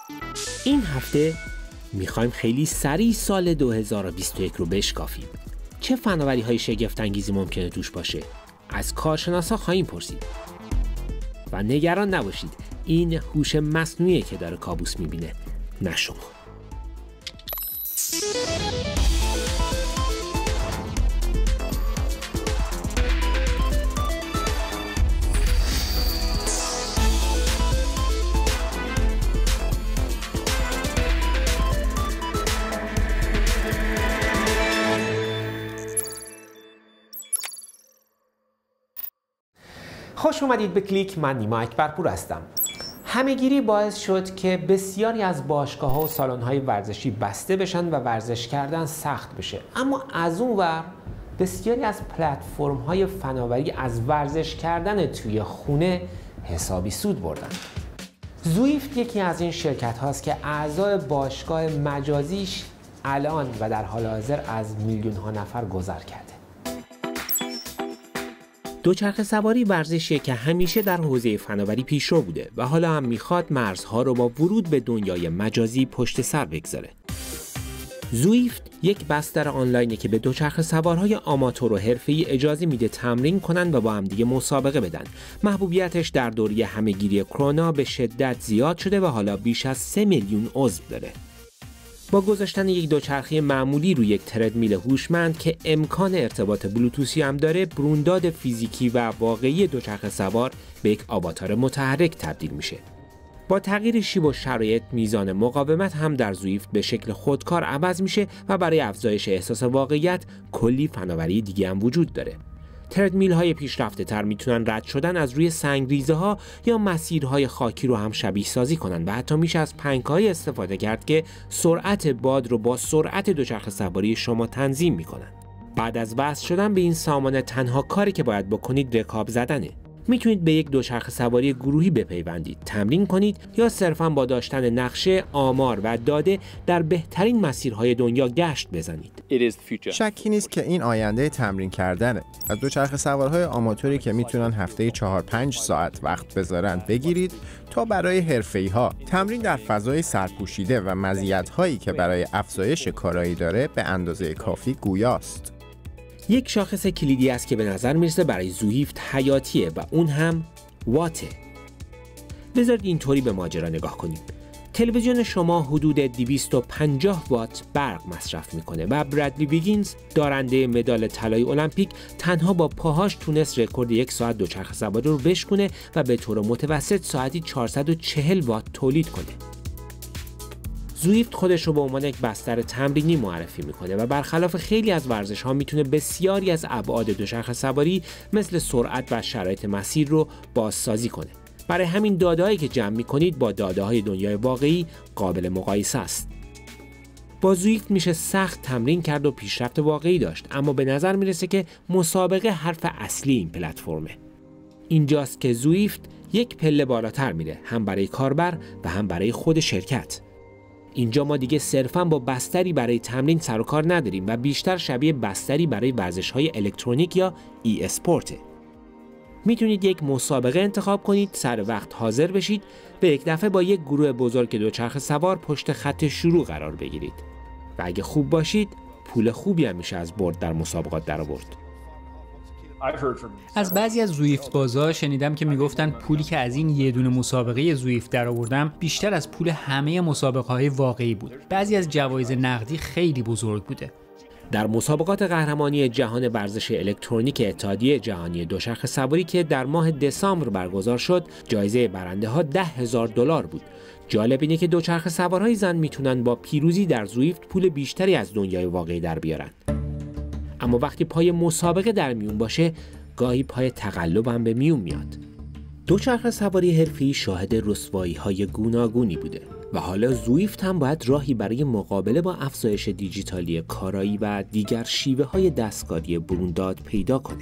این هفته میخوایم خیلی سریع سال 2021 رو بشکافیم. چه فناوری‌های شگفت‌انگیزی ممکنه توش باشه؟ از کارشناسا خواهیم پرسید. و نگران نباشید، این هوش مصنوعیه که داره کابوس میبینه، نه شما. خوش اومدید به کلیک. من نیما اکبرپور هستم. همه‌گیری باعث شد که بسیاری از باشگاه‌ها و سالن‌های ورزشی بسته بشن و ورزش کردن سخت بشه. اما از اون ور بسیاری از پلتفرم‌های فناوری از ورزش کردن توی خونه حسابی سود بردن. زویفت یکی از این شرکت هاست که اعضای باشگاه مجازیش الان و در حال حاضر از میلیون‌ها نفر گذر کرده. دوچرخه سواری ورزشیه که همیشه در حوزه فناوری پیشرو بوده و حالا هم میخواد مرزها رو با ورود به دنیای مجازی پشت سر بگذاره. زویفت یک بستر آنلاینه که به دوچرخه سوارهای آماتور و حرفه‌ای اجازه میده تمرین کنن و با هم دیگه مسابقه بدن. محبوبیتش در دوره همه‌گیری کرونا به شدت زیاد شده و حالا بیش از 3 میلیون عضو داره. با گذاشتن یک دوچرخه معمولی روی یک تردمیل هوشمند که امکان ارتباط بلوتوثی هم داره، برونداد فیزیکی و واقعی دوچرخه سوار به یک آواتار متحرک تبدیل میشه. با تغییر شیب و شرایط، میزان مقاومت هم در زویفت به شکل خودکار عوض میشه و برای افزایش احساس واقعیت کلی فناوری دیگه هم وجود داره. تردمیل های پیشرفته تر میتونن رد شدن از روی سنگریزه ها یا مسیرهای خاکی رو هم شبیه سازی کنن و حتی میشه از پنک‌های استفاده کرد که سرعت باد رو با سرعت دوچرخه سواری شما تنظیم میکنن. بعد از وصل شدن به این سامانه تنها کاری که باید بکنید رکاب زدنه. میتونید به یک دوچرخه سواری گروهی بپیوندید، تمرین کنید یا صرفاً با داشتن نقشه، آمار و داده در بهترین مسیرهای دنیا گشت بزنید. شکی نیست که این آینده تمرین کردنه. از دوچرخه سوارهای آماتوری که میتونن هفته 4-5 ساعت وقت بذارن بگیرید تا برای حرفه‌ای‌ها تمرین در فضای سرپوشیده و مزیت‌هایی که برای افزایش کارایی داره به اندازه کافی گویاست. یک شاخص کلیدی است که به نظر میرسه برای زویفت حیاتیه و اون هم واته. بذارید اینطوری به ماجرا نگاه کنیم. تلویزیون شما حدود 250 وات برق مصرف میکنه و برادلی ویگینز، دارنده مدال طلای المپیک، تنها با پاهاش تونست رکورد 1 ساعت دوچرخه سواری رو بشکنه و به طور متوسط ساعتی 440 وات تولید کنه. زویفت خودش رو به عنوان یک بستر تمرینی معرفی میکنه و برخلاف خیلی از ورزش‌ها میتونه بسیاری از ابعاد دوچرخه سواری مثل سرعت و شرایط مسیر رو بازسازی کنه. برای همین داده‌هایی که جمع میکنید با داده‌های دنیای واقعی قابل مقایسه است. با زویفت میشه سخت تمرین کرد و پیشرفت واقعی داشت، اما به نظر میرسه که مسابقه حرف اصلی این پلتفرمه. اینجاست که زویفت یک پله بالاتر میره، هم برای کاربر و هم برای خود شرکت. اینجا ما دیگه صرفاً با بستری برای تمرین سر و کار نداریم و بیشتر شبیه بستری برای ورزش‌های الکترونیک یا ای اسپورته. میتونید یک مسابقه انتخاب کنید، سر وقت حاضر بشید، به یک دفعه با یک گروه بزرگ دوچرخه سوار پشت خط شروع قرار بگیرید و اگه خوب باشید پول خوبی هم میشه از برد در مسابقات درآورد. از بعضی از زویفت بازا شنیدم که میگفتن پولی که از این یه دونه مسابقه زویفت درآوردم بیشتر از پول همه مسابقه‌های واقعی بود. بعضی از جوایز نقدی خیلی بزرگ بوده. در مسابقات قهرمانی جهان ورزش الکترونیک اتحادیه جهانی دوچرخه سواری که در ماه دسامبر برگزار شد، جایزه برنده ها $10,000 بود. جالب اینه که دوچرخه سوارهای زن میتونن با پیروزی در زویفت پول بیشتری از دنیای واقعی در بیارن. اما وقتی پای مسابقه در میون باشه، گاهی پای تقلب هم به میون میاد. دوچرخه سواری حرفه‌ای شاهد رسوایی‌های گوناگونی بوده و حالا زویفت هم باید راهی برای مقابله با افزایش دیجیتالی کارایی و دیگر شیوه‌های دستکاری برونداد پیدا کنه.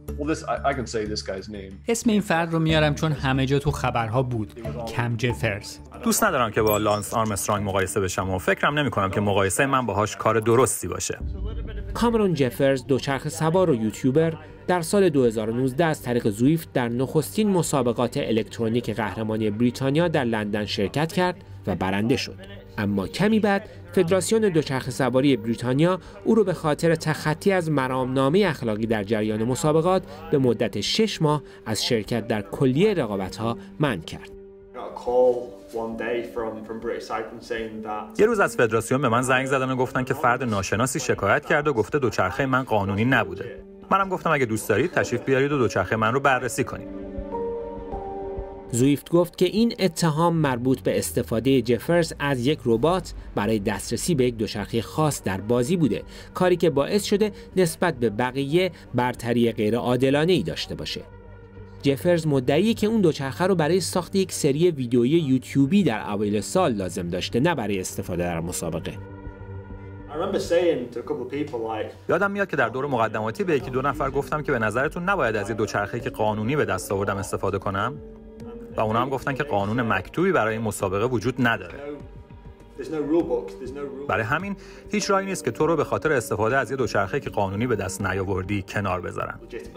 اسم این فرد رو میارم چون همه جا تو خبرها بود. کم جفرز. دوست ندارم که با لانس آرمسترانگ مقایسه بشم و فکرم نمی‌کنم که مقایسه من باهاش کار درستی باشه. کامرون جفرز، دوچرخه سوار و یوتیوبر، در سال 2019 از طریق زویفت در نخستین مسابقات الکترونیک قهرمانی بریتانیا در لندن شرکت کرد و برنده شد. اما کمی بعد فدراسیون دوچرخه سواری بریتانیا او رو به خاطر تخطی از مرامنامه اخلاقی در جریان مسابقات به مدت 6 ماه از شرکت در کلیه رقابت‌ها منع کرد. یه روز از فدراسیون به من زنگ زدن و گفتن که فرد ناشناسی شکایت کرده و گفته دوچرخه من قانونی نبوده. منم گفتم اگه دوست دارید تشریف بیارید و دوچرخه من رو بررسی کنید. زویفت گفت که این اتهام مربوط به استفاده جفرز از یک ربات برای دسترسی به یک دوچرخه خاص در بازی بوده، کاری که باعث شده نسبت به بقیه برتری غیر عادلانه‌ای داشته باشه. جفرز مدعیه که اون دوچرخه رو برای ساخت یک سری ویدیویی یوتیوبی در اوایل سال لازم داشته، نه برای استفاده در مسابقه. یادم میاد که در دور مقدماتی به یکی دو نفر گفتم که به نظرتون نباید از یه دوچرخه‌ای که قانونی به دست آوردم استفاده کنم؟ و اونا هم گفتن که قانون مکتوبی برای مسابقه وجود نداره. برای همین هیچ راهی نیست که تو رو به خاطر استفاده از یه دوچرخه که قانونی به دست نیاوردی کنار بذارن.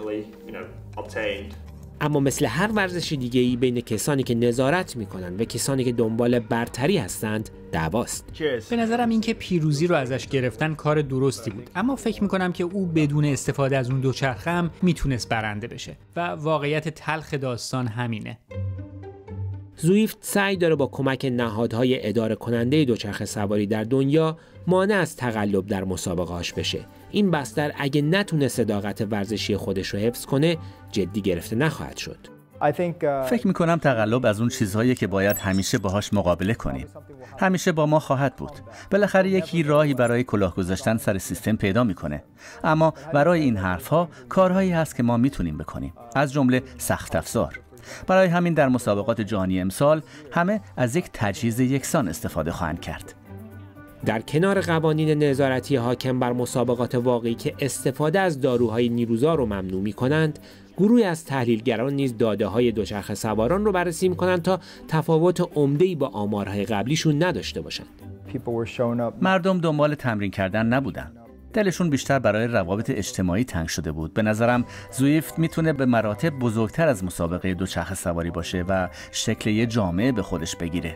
اما مثل هر ورزش دیگه‌ای بین کسانی که نظارت میکنن و کسانی که دنبال برتری هستند دعواست. به نظرم این که پیروزی رو ازش گرفتن کار درستی بود، اما فکر میکنم که او بدون استفاده از اون دوچرخه هم میتونست برنده بشه و واقعیت تلخ داستان همینه. زویفت سعی داره با کمک نهادهای اداره کننده دوچرخه سواری در دنیا مانع از تقلب در مسابقه‌هاش بشه. این بستر اگه نتونه صداقت ورزشی خودش رو حفظ کنه جدی گرفته نخواهد شد. فکر میکنم تقلب از اون چیزهایی که باید همیشه باهاش مقابله کنیم. همیشه با ما خواهد بود. بالاخره یکی راهی برای کلاه گذاشتن سر سیستم پیدا میکنه. اما برای این حرفها کارهایی هست که ما میتونیم بکنیم، از جمله سخت افزار. برای همین در مسابقات جهانی امسال همه از یک تجهیز یکسان استفاده خواهند کرد. در کنار قوانین نظارتی حاکم بر مسابقات واقعی که استفاده از داروهای نیروزا رو ممنوع می‌کنند، گروهی از تحلیلگران نیز داده‌های دوچرخه سواران رو بررسی می‌کنند تا تفاوت عمده‌ای با آمارهای قبلیشون نداشته باشند. مردم دنبال تمرین کردن نبودن. دلشون بیشتر برای روابط اجتماعی تنگ شده بود. به نظرم زویفت میتونه به مراتب بزرگتر از مسابقه دوچرخه سواری باشه و شکل یه جامعه به خودش بگیره.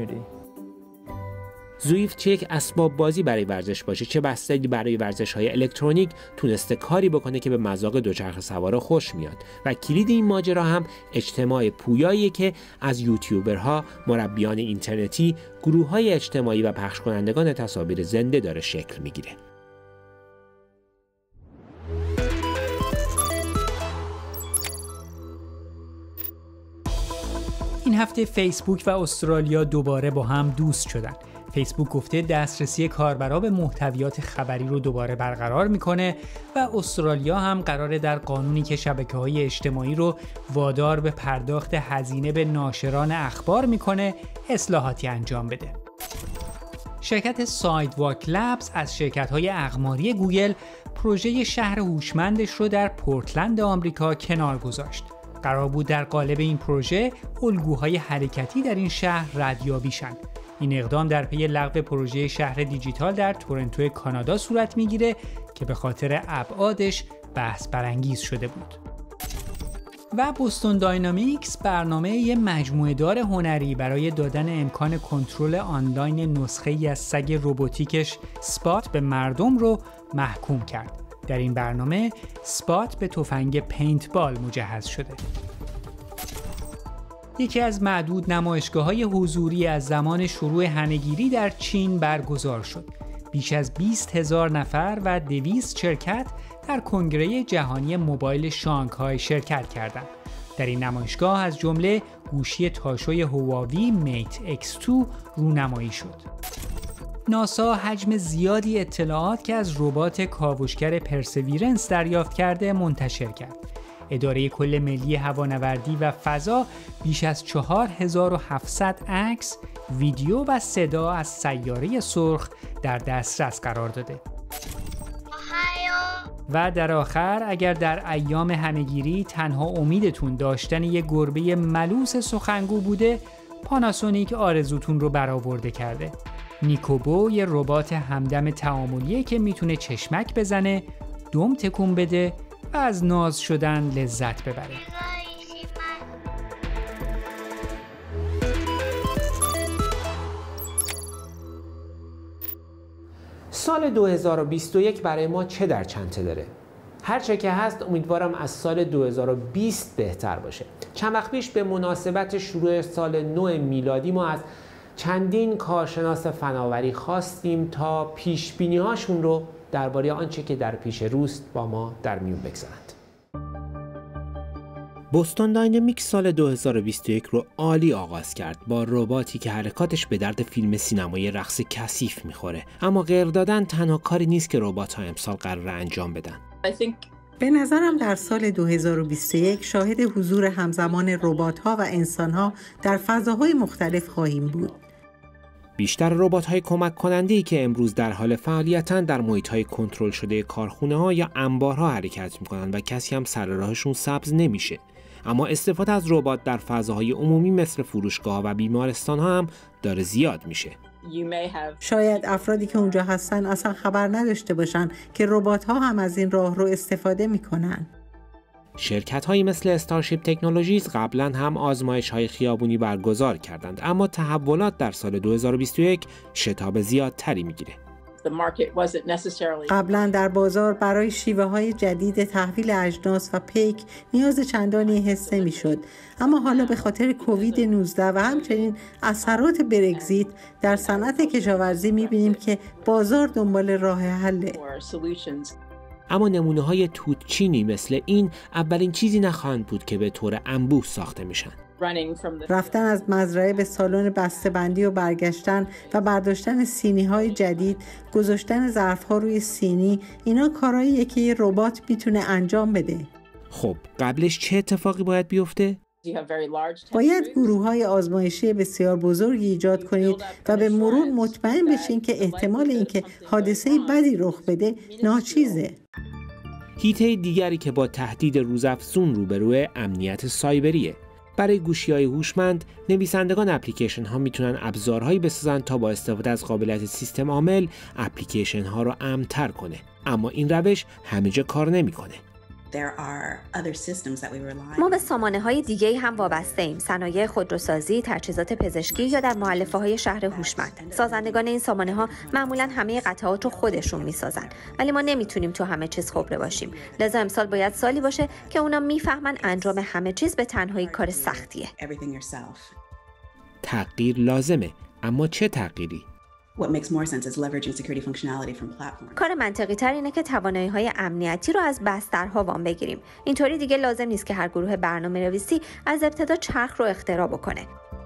زویفت چه یک اسباب بازی برای ورزش باشه، چه بستری برای ورزش‌های الکترونیک تونسته کاری بکنه که به مذاق دوچرخه سوارا خوش میاد و کلید این ماجرا هم اجتماع پویاییه که از یوتیوبرها، مربیان اینترنتی، گروه‌های اجتماعی و پخش کنندگان تصاویر زنده داره شکل میگیره. این هفته فیسبوک و استرالیا دوباره با هم دوست شدن. فیسبوک گفته دسترسی کاربرا به محتویات خبری رو دوباره برقرار میکنه و استرالیا هم قراره در قانونی که شبکه‌های اجتماعی رو وادار به پرداخت هزینه به ناشران اخبار میکنه اصلاحاتی انجام بده. شرکت سایدواک لبز از شرکت‌های اقماری گوگل پروژه شهر هوشمندش رو در پورتلند آمریکا کنار گذاشت. قرار بود در قالب این پروژه الگوهای حرکتی در این شهر ردیابی شن. این اقدام در پی لغو پروژه شهر دیجیتال در تورنتو کانادا صورت میگیره که به خاطر ابعادش بحث برانگیز شده بود. و بوستون داینامیکس برنامه یه مجموعه دار هنری برای دادن امکان کنترل آنلاین نسخه‌ای از سگ رباتیکش سپات به مردم رو محکوم کرد. در این برنامه سپات به تفنگ پینتبال مجهز شده. یکی از معدود نمایشگاه‌های حضوری از زمان شروع همه‌گیری در چین برگزار شد. بیش از 20,000 نفر و 200 شرکت در کنگره جهانی موبایل شانگهای شرکت کردند. در این نمایشگاه از جمله گوشی تاشوی هواوی میت X2 رونمایی شد. ناسا حجم زیادی اطلاعات که از ربات کاوشگر پرسویرنس دریافت کرده منتشر کرد. اداره کل ملی هوانوردی و فضا بیش از 4700 عکس، ویدیو و صدا از سیاره سرخ در دسترس قرار داده. و در آخر اگر در ایام همه‌گیری تنها امیدتون داشتن یک گربه ملوس سخنگو بوده، پاناسونیک آرزوتون رو برآورده کرده. نیکوبو یه ربات همدم تعاملیه که میتونه چشمک بزنه، دم تکون بده و از ناز شدن لذت ببره. سال 2021 برای ما چه در چنته داره؟ هرچه که هست امیدوارم از سال 2020 بهتر باشه. چند وقت پیش به مناسبت شروع سال نو میلادی ما از چندین کارشناس فناوری خواستیم تا پیش بینی هاشون رو درباره آنچه که در پیش روست با ما در میون بگذارند. بوستون داینامیکس سال 2021 رو عالی آغاز کرد با رباتی که حرکاتش به درد فیلم سینمایی رقص کثیف میخوره، اما غیر دادن تنها کاری نیست که ربات‌ها امسال قراره انجام بدن. به نظرم در سال 2021 شاهد حضور همزمان ربات‌ها و انسان‌ها در فضاهای مختلف خواهیم بود. بیشتر ربات‌های کمک کننده‌ای که امروز در حال فعالیتن در محیط‌های کنترل شده کارخونه‌ها یا انبارها حرکت می‌کنن و کسی هم سر راهشون سبز نمیشه. اما استفاده از ربات در فضاهای عمومی مثل فروشگاه‌ها و بیمارستان‌ها هم داره زیاد میشه. شاید افرادی که اونجا هستن اصلا خبر نداشته باشن که ربات‌ها هم از این راه رو استفاده می‌کنن. شرکت‌هایی مثل استارشیپ تکنولوژیز قبلا هم آزمایش‌های خیابونی برگزار کردند، اما تحولات در سال 2021 شتاب زیادتری می‌گیره. قبلا در بازار برای شیوه‌های جدید تحویل اجناس و پیک نیاز چندانی حس نمی‌شد، اما حالا به خاطر کووید 19 و همچنین اثرات برگزیت در صنعت کشاورزی می‌بینیم که بازار دنبال راه حله. اما نمونه‌های توتچینی مثل این اولین چیزی نخواهند بود که به طور انبوه ساخته میشن. رفتن از مزرعه به سالن بسته‌بندی و برگشتن و برداشتن سینی‌های جدید، گذاشتن ظرف‌ها روی سینی، اینا کارهاییه که یه ربات میتونه انجام بده. خب قبلش چه اتفاقی باید بیفته؟ باید گروه‌های آزمایشی بسیار بزرگی ایجاد کنید و به مرور مطمئن بشین که احتمال اینکه حادثه بدی رخ بده ناچیزه. حیطه دیگری که با تهدید روزافزون روبروی امنیت سایبریه. برای گوشی‌های هوشمند، نویسندگان اپلیکیشن‌ها میتونن ابزارهایی بسازن تا با استفاده از قابلیت سیستم عامل اپلیکیشن‌ها رو امن‌تر کنه. اما این روش همه جا کار نمی‌کنه. ما به سامانه‌های دیگه‌ای هم وابسته ایم. صنایع خودروسازی، تجهیزات پزشکی یا در مؤلفه‌های شهر هوشمند. سازندگان این سامانه‌ها معمولاً همه قطعات رو خودشون می‌سازن. ولی ما نمیتونیم تو همه چیز خبره باشیم. لذا امسال باید سالی باشه که اونا میفهمن انجام همه چیز به تنهایی کار سختیه. تغییر لازمه، اما چه تغییری؟ کار منطقی تر اینه که توانایی‌های امنیتی رو از بسترها وام بگیریم. اینطوری دیگه لازم نیست که هر گروه برنامه‌نویسی از ابتدا چرخ رو اختراع بکنه.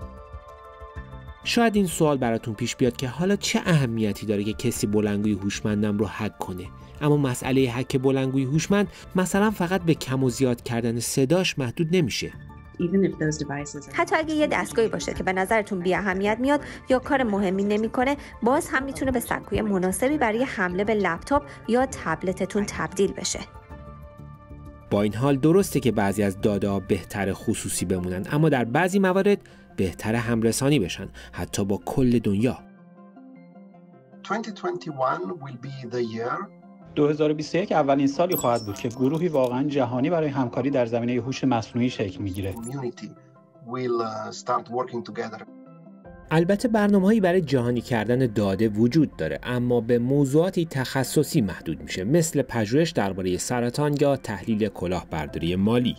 شاید این سوال براتون پیش بیاد که حالا چه اهمیتی داره که کسی بلندگوی هوشمندم رو هک کنه؟ اما مسئله هک بلندگوی هوشمند مثلا فقط به کم و زیاد کردن صداش محدود نمیشه. حتی اگه یه دستگاهی باشه که به نظرتون بی اهمیت میاد یا کار مهمی نمیکنه، باز هم میتونه به سکوی مناسبی برای حمله به لپتاپ یا تبلتتون تبدیل بشه. با این حال درسته که بعضی از داده‌ها بهتر خصوصی بمونن، اما در بعضی موارد بهتر همرسانی بشن، حتی با کل دنیا. 2021 اولین سالی خواهد بود که گروهی واقعا جهانی برای همکاری در زمینه هوش مصنوعی شکل میگیره. البته برنامه‌هایی برای جهانی کردن داده وجود داره، اما به موضوعاتی تخصصی محدود میشه، مثل پژوهش درباره سرطان یا تحلیل کلاهبرداری مالی.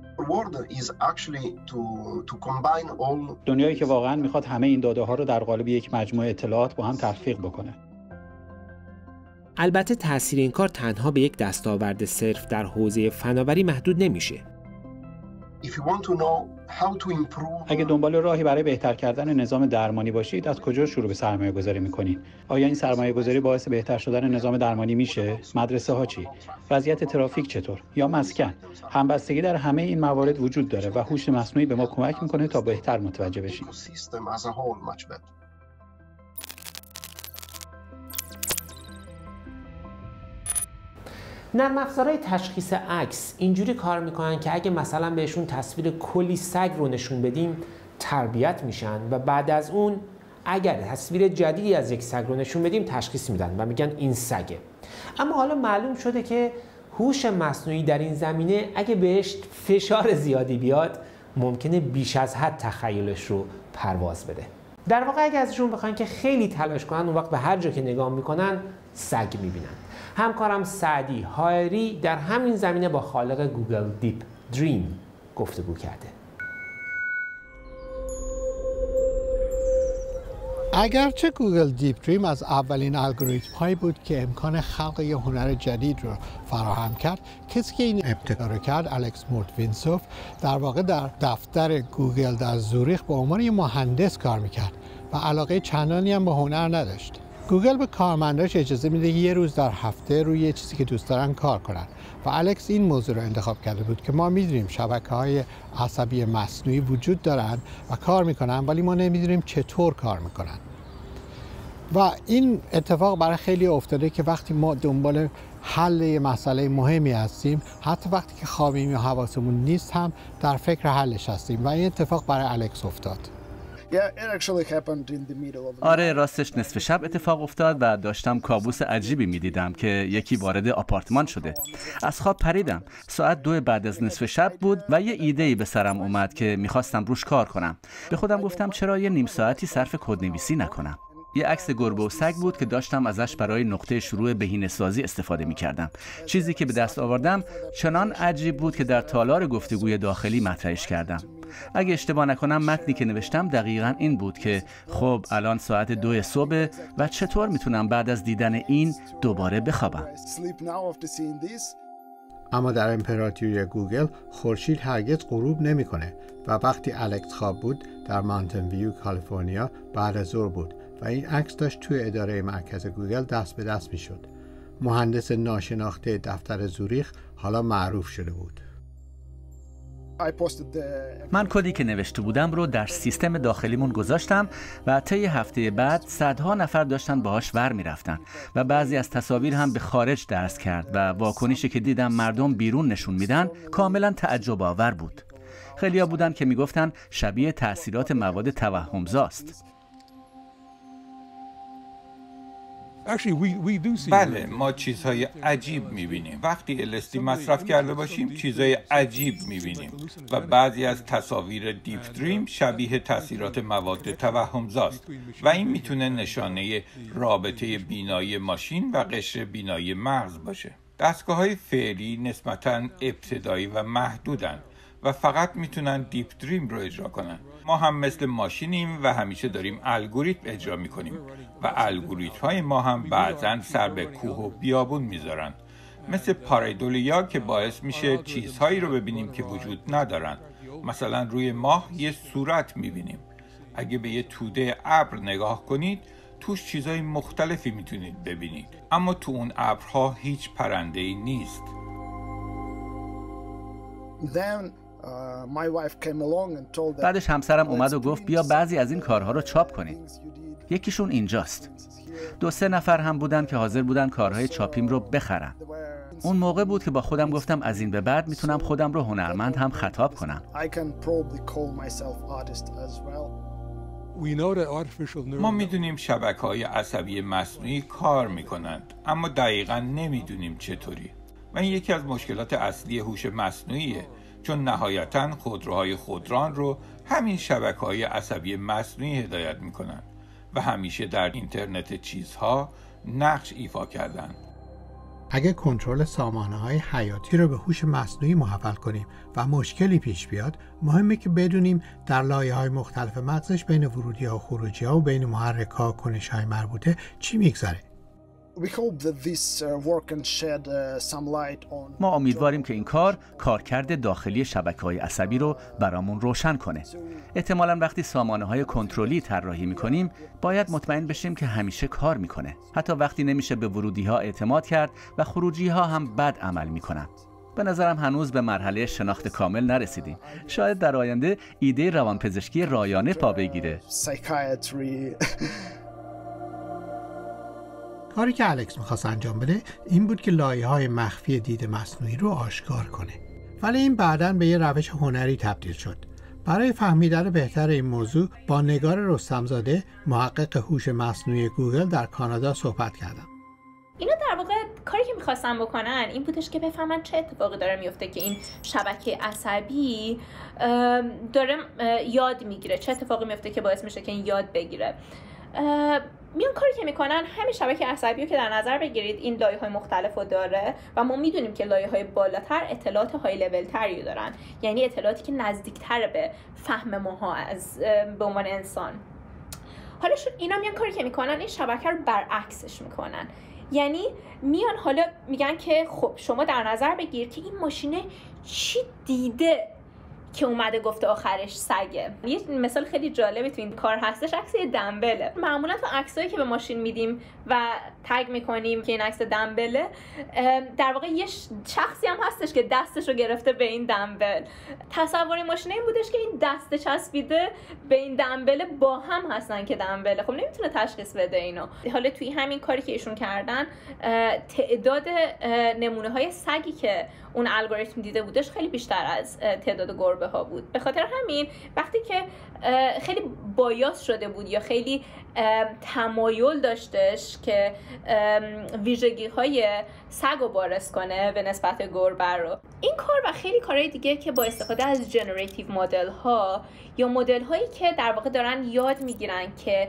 دنیایی که واقعا میخواد همه این داده ها رو در قالب یک مجموعه اطلاعات با هم تلفیق بکنه. البته تأثیر این کار تنها به یک دستاورد صرف در حوزه فناوری محدود نمیشه. اگه دنبال راهی برای بهتر کردن نظام درمانی باشید، از کجا شروع به سرمایه گذاری میکنید؟ آیا این سرمایه گذاری باعث بهتر شدن نظام درمانی میشه؟ مدرسه ها چی؟ وضعیت ترافیک چطور؟ یا مسکن؟ همبستگی در همه این موارد وجود داره و هوش مصنوعی به ما کمک میکنه تا بهتر متوجه بشیم. نرم افزارهای تشخیص عکس اینجوری کار میکنن که اگه مثلا بهشون تصویر کلی سگ رو نشون بدیم تربیت میشن و بعد از اون اگر تصویر جدیدی از یک سگ رو نشون بدیم تشخیص میدن و میگن این سگه. اما حالا معلوم شده که هوش مصنوعی در این زمینه اگه بهش فشار زیادی بیاد ممکنه بیش از حد تخیلش رو پرواز بده. در واقع اگه ازشون بخواین که خیلی تلاش کنن، اون وقت به هر جا که نگاه میکنن سگ میبینن. همکارم سعدی هایری در همین زمینه با خالق گوگل دیپ دریم گفتگو کرده. اگرچه گوگل دیپ دریم از اولین الگوریتم هایی بود که امکان خلق یک هنر جدید رو فراهم کرد، کسی که این ابتکار رو کرد، الکس مورتوینسوف، در واقع در دفتر گوگل در زوریخ به عنوان یک مهندس کار میکرد و علاقه چندانی هم به هنر نداشت. گوگل به کارمنداش اجازه میده یه روز در هفته روی یه چیزی که دوست دارن کار کنن و الکس این موضوع رو انتخاب کرده بود که ما میدونیم شبکه‌های عصبی مصنوعی وجود دارن و کار میکنن، ولی ما نمیدونیم چطور کار میکنن. و این اتفاق برای خیلی افتاده که وقتی ما دنبال حل یه مسئله مهمی هستیم، حتی وقتی که خوابیم یا حواسمون نیست هم در فکر حلش هستیم و این اتفاق برای الکس افتاد. آره، راستش نصف شب اتفاق افتاد و داشتم کابوس عجیبی میدیدم که یکی وارد آپارتمان شده. از خواب پریدم. ساعت 2 بعد از نصف شب بود و یه ایده‌ای به سرم اومد که میخواستم روش کار کنم. به خودم گفتم چرا یه نیم ساعتی صرف کدنویسی نکنم. یه عکس گربه و سگ بود که داشتم ازش برای نقطه شروع بهینه‌سازی استفاده می‌کردم. چیزی که به دست آوردم چنان عجیب بود که در تالار گفتگوی داخلی مطرحش کردم. اگه اشتباه نکنم متنی که نوشتم دقیقاً این بود که خب الان ساعت 2 صبح و چطور میتونم بعد از دیدن این دوباره بخوابم. اما در امپراتوری گوگل خورشید هرگز غروب نمی‌کنه و وقتی الکس خواب بود در مانتن ویو کالیفرنیا بعد از ظهر بود و این عکس داشت توی اداره مرکز گوگل دست به دست میشد. مهندس ناشناخته دفتر زوریخ حالا معروف شده بود. من کدی که نوشته بودم رو در سیستم داخلیمون گذاشتم و طی هفته بعد صدها نفر داشتن باهاش ور میرفتن و بعضی از تصاویر هم به خارج درس کرد و واکنشی که دیدم مردم بیرون نشون میدن کاملا تعجب آور بود. خیلیا بودن که میگفتن شبیه تأثیرات مواد توهمزاست. بله، ما چیزهای عجیب میبینیم. وقتی LSD مصرف کرده باشیم چیزهای عجیب میبینیم و بعضی از تصاویر دیپ دریم شبیه تاثیرات مواد توهمزاست و این میتونه نشانه رابطه بینایی ماشین و قشر بینایی مغز باشه. دستگاه‌های فعلی نسبتاً ابتدایی و محدودن و فقط میتونن دیپ دریم رو اجرا کنن. ما هم مثل ماشینیم و همیشه داریم الگوریتم اجرا میکنیم و الگوریتم های ما هم بعضن سر به کوه و بیابون میذارن، مثل پاریدولیا که باعث میشه چیزهایی رو ببینیم که وجود ندارن. مثلا روی ماه یه صورت میبینیم. اگه به یه توده ابر نگاه کنید توش چیزهای مختلفی میتونید ببینید، اما تو اون ابرها هیچ پرنده‌ای نیست. بعدش همسرم اومد و گفت بیا بعضی از این کارها رو چاپ کنیم. یکیشون اینجاست. 2-3 نفر هم بودن که حاضر بودن کارهای چاپیم رو بخرن. اون موقع بود که با خودم گفتم از این به بعد میتونم خودم رو هنرمند هم خطاب کنم. ما میدونیم شبکه‌های عصبی مصنوعی کار میکنند، اما دقیقاً نمیدونیم چطوری. و این یکی از مشکلات اصلی هوش مصنوعیه، چون نهایتاً خودروهای خودران رو همین شبکه‌های عصبی مصنوعی هدایت میکنن و همیشه در اینترنت چیزها نقش ایفا کردن. اگه کنترل سامانه‌های حیاتی رو به هوش مصنوعی محول کنیم و مشکلی پیش بیاد، مهمه که بدونیم در لایه‌های مختلف مغزش بین ورودی‌ها و خروجی‌ها و بین محرک‌ها و کنش‌های مربوطه چی میگذره. ما امیدواریم که این کارکرد داخلی شبکه‌های عصبی رو برامون روشن کنه. احتمالاً وقتی سامانه‌های کنترلی طراحی می‌کنیم، باید مطمئن بشیم که همیشه کار می‌کنه. حتی وقتی نمیشه به ورودی‌ها اعتماد کرد و خروجی‌ها هم بد عمل می‌کنن. به نظرم هنوز به مرحله شناخت کامل نرسیدیم. شاید در آینده ایده روانپزشکی رایانه پا بگیره. کاری که الکس می‌خواست انجام بده این بود که لایه‌های مخفی دید مصنوعی رو آشکار کنه. ولی این بعداً به یه روش هنری تبدیل شد. برای فهمیدن بهتر این موضوع با نگار رستمزاده، محقق هوش مصنوعی گوگل در کانادا صحبت کردم. اینو در واقع کاری که میخواستن بکنن این بودش که بفهمن چه اتفاقی داره میفته که این شبکه عصبی داره یاد میگیره، چه اتفاقی میفته که باعث میشه که این یاد بگیره. میان کاری که میکنن همین شبکه عصبی رو که در نظر بگیرید این لایه‌های مختلفو داره و ما میدونیم که لایه‌های بالاتر اطلاعات های لول تری دارن، یعنی اطلاعاتی که نزدیکتر به فهم ماها از به عنوان انسان. حالا اینا میان کاری که میکنن این شبکه رو برعکسش میکنن، یعنی میان حالا میگن که خب شما در نظر بگیر که این ماشینه چی دیده که اومده گفته آخرش سگه. یه مثال خیلی جالبی تو این کار هستش، عکس دمبله. معمولا تو عکسایی که به ماشین میدیم و تگ میکنیم که این عکس دمبله، در واقع یه شخصی هم هستش که دستش رو گرفته به این دمبل. تصور ماشین این بودش که این دست چسبیده به این دمبله با هم هستن که دمبله. خب نمیتونه تشخیص بده اینو. حالا توی همین کاری که ایشون کردن تعداد نمونه های سگی که اون الگوریتم دیده بودش خیلی بیشتر از تعداد گربه ها بود. به خاطر همین وقتی که خیلی بایاس شده بود یا خیلی تمایل داشتش که ویژگی های سگ رو بارز کنه به نسبت گربه رو، این کار و خیلی کارهای دیگه که با استفاده از جنراتیو مدل ها یا مدل هایی که در واقع دارن یاد میگیرن که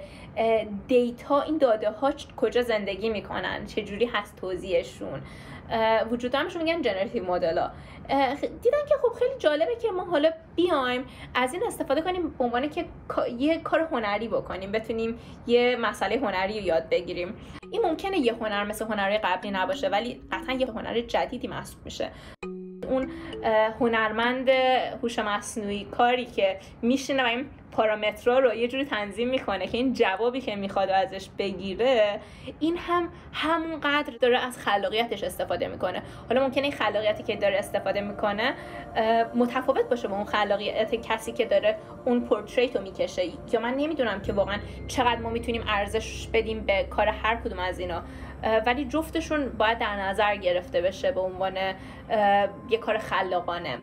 دیتا، این داده ها کجا زندگی میکنن، چجوری هست توزیعشون، وجود دارمشون میگن جنراتیو مدل ها، دیدن که خب خیلی جالبه که ما حالا بیایم از این استفاده کنیم به عنوان که یه کار هنری بکنیم، بتونیم یه مسئله هنری رو یاد بگیریم. این ممکنه یه هنر مثل هنرهای قبلی نباشه ولی قطعا یه هنر جدیدی محسوب میشه. اون هنرمند هوش مصنوعی کاری که میشینه و این پارامترها رو یه جوری تنظیم میکنه که این جوابی که میخواد ازش بگیره، این هم همونقدر داره از خلاقیتش استفاده میکنه. حالا ممکنه این خلاقیتی که داره استفاده میکنه متفاوت باشه با اون خلاقیت کسی که داره اون پورتریت رو میکشه، یا من نمیدونم که واقعا چقدر ما میتونیم ارزش بدیم به کار هر کدوم از اینا، ولی جفتشون باید در نظر گرفته بشه به عنوان یه کار خلاقانه.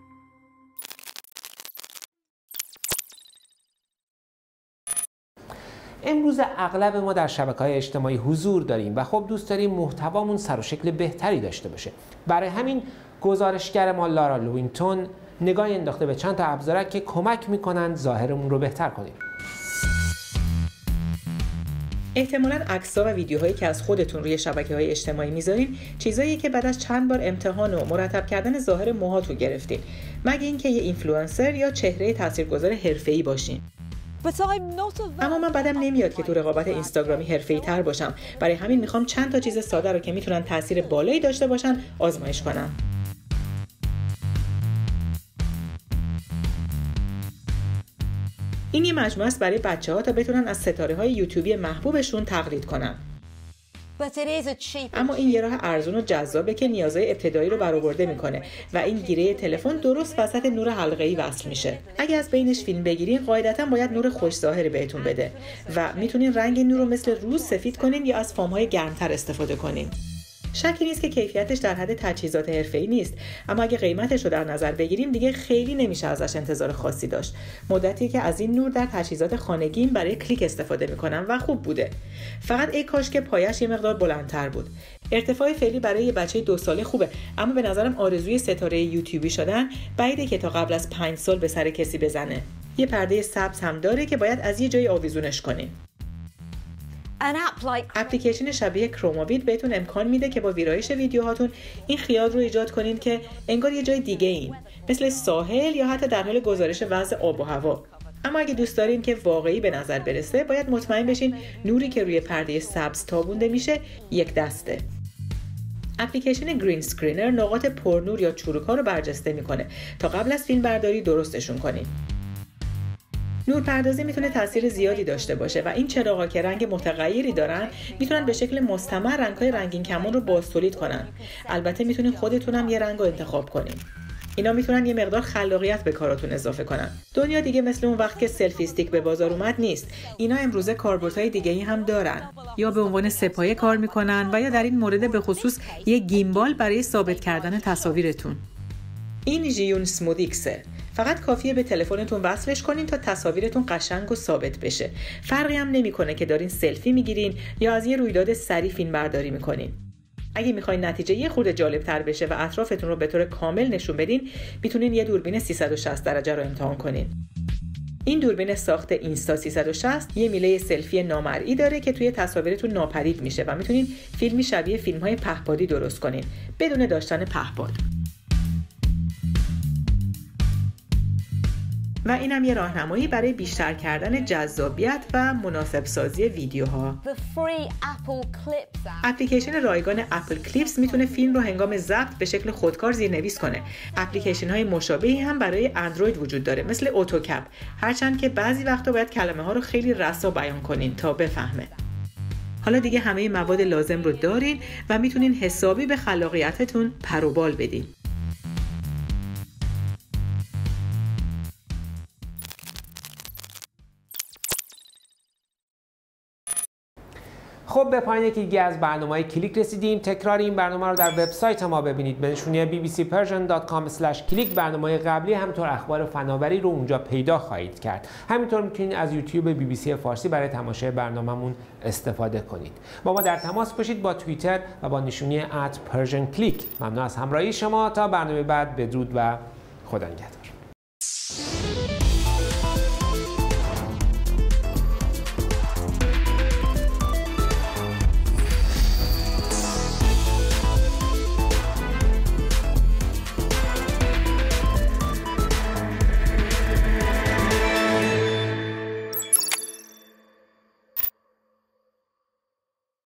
امروز اغلب ما در شبکه‌های اجتماعی حضور داریم و خب دوست داریم محتوامون سر و شکل بهتری داشته باشه. برای همین گزارشگر ما لارا لوینتون نگاهی انداخته به چند تا ابزارک که کمک میکنن ظاهرمون رو بهتر کنیم. احتمالاً عکس‌ها و ویدیوهایی که از خودتون روی شبکه‌های اجتماعی میذارین چیزاییه که بعد از چند بار امتحان و مرتب کردن ظاهر موهاتون گرفتین، مگه اینکه یه اینفلوئنسر یا چهره تاثیرگذار حرفه‌ای باشین. اما من بدم نمیاد که تو رقابت اینستاگرامی حرفه‌ای تر باشم، برای همین میخوام چند تا چیز ساده رو که میتونن تاثیر بالایی داشته باشن آزمایش کنم. این یه مجموعه است برای بچه‌ها تا بتونن از ستاره‌های یوتیوبی محبوبشون تقلید کنن. اما این یه راه ارزون و جذابه که نیازهای ابتدایی رو برآورده میکنه و این گیره تلفن درست وسط نور حلقه‌ای وصل میشه. اگه از بینش فیلم بگیرین قاعدتاً باید نور خوش ظاهری بهتون بده و میتونین رنگ نور رو مثل روز سفید کنین یا از فام‌های گرمتر استفاده کنین. شکی نیست که کیفیتش در حد تجهیزات حرفه‌ای نیست، اما اگه قیمتش رو در نظر بگیریم دیگه خیلی نمیشه ازش انتظار خاصی داشت. مدتی که از این نور در تجهیزات خانگیم برای کلیک استفاده میکنم و خوب بوده. فقط ای کاش که پایش یه مقدار بلندتر بود. ارتفاع فعلی برای یه بچه 2 ساله خوبه، اما به نظرم آرزوی ستاره یوتیوبی شدن بعیده که تا قبل از 5 سال به سر کسی بزنه. یه پرده سبز هم داره که باید از یه جایی آویزونش کنیم. اپلیکیشن شبیه کروماوید بهتون امکان میده که با ویرایش ویدیوهاتون این خیال رو ایجاد کنین که انگار یه جای دیگه این، مثل ساحل یا حتی در حال گزارش وضع آب و هوا. اما اگه دوست دارین که واقعی به نظر برسه باید مطمئن بشین نوری که روی پرده سبز تابونده میشه یک دسته. اپلیکیشن گرین اسکرینر نقاط پرنور یا چروک‌ها رو برجسته میکنه تا قبل از فیلم برداری درستشون کنین. نورپردازی میتونه تاثیر زیادی داشته باشه و این چراغا که رنگ متغیری دارن میتونن به شکل مستمر رنگ‌های رنگین کمان رو بازتولید کنن. البته میتونین خودتون هم یه رنگ رو انتخاب کنین. اینا میتونن یه مقدار خلاقیت به کاراتون اضافه کنن. دنیا دیگه مثل اون وقت که سلفی استیک به بازار اومد نیست. اینا امروزه کاربردهای دیگه‌ای هم دارن. یا به عنوان سه‌پایه کار میکنن و یا در این مورد به خصوص یه گیمبال برای ثابت کردن تصاویرتون. این ژیون اسمودیکسه. فقط کافیه به تلفنتون وصلش کنین تا تصاویرتون قشنگ و ثابت بشه. فرقی هم نمیکنه که دارین سلفی میگیرین یا از یه رویداد سریع فیلم برداری میکنین. اگه میخواین نتیجه یه خورده جالب تر بشه و اطرافتون رو به طور کامل نشون بدین، میتونین یه دوربین 360 درجه رو امتحان کنین. این دوربین ساخت اینستا 360 یه میله سلفی نامرئی داره که توی تصاویرتون ناپدید میشه و میتونین فیلمی شبیه فیلم‌های پهپادی درست کنین بدون داشتن پهپاد. و اینم یه راهنمایی برای بیشتر کردن جذابیت و مناسب سازی ویدیوها. اپلیکیشن رایگان اپل کلیپس میتونه فیلم رو هنگام ضبط به شکل خودکار زیرنویس کنه. اپلیکیشن های مشابهی هم برای اندروید وجود داره، مثل اتوکپ، هرچند که بعضی وقتا باید کلمه ها رو خیلی رسا بیان کنین تا بفهمه. حالا دیگه همه مواد لازم رو دارین و میتونین حسابی به خلاقیتتون پر و بال بدین. خب به پایان یکی دیگه از برنامه‌های کلیک رسیدیم. تکرار این برنامه رو در وبسایت ما ببینید به نشونی bbcpersian.com/click. برنامه‌های قبلی همینطور اخبار فناوری رو اونجا پیدا خواهید کرد. همینطور میتونید از یوتیوب BBC فارسی برای تماشای برنامه‌مون استفاده کنید. با ما در تماس باشید با توییتر و با نشونی @persianclick. ممنون از همراهی شما. تا برنامه بعد، بدرود و خدا نگهدار.